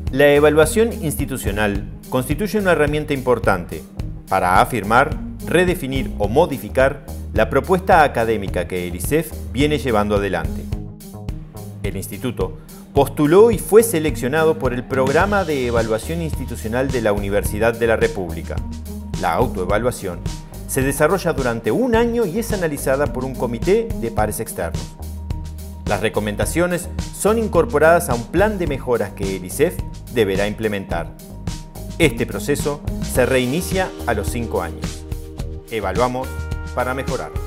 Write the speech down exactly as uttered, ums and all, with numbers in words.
La evaluación institucional constituye una herramienta importante para afirmar, redefinir o modificar la propuesta académica que el I S E F viene llevando adelante. El Instituto postuló y fue seleccionado por el Programa de Evaluación Institucional de la Universidad de la República. La autoevaluación se desarrolla durante un año y es analizada por un comité de pares externos. Las recomendaciones son incorporadas a un plan de mejoras que el I S E F deberá implementar. Este proceso se reinicia a los cinco años. Evaluamos para mejorar.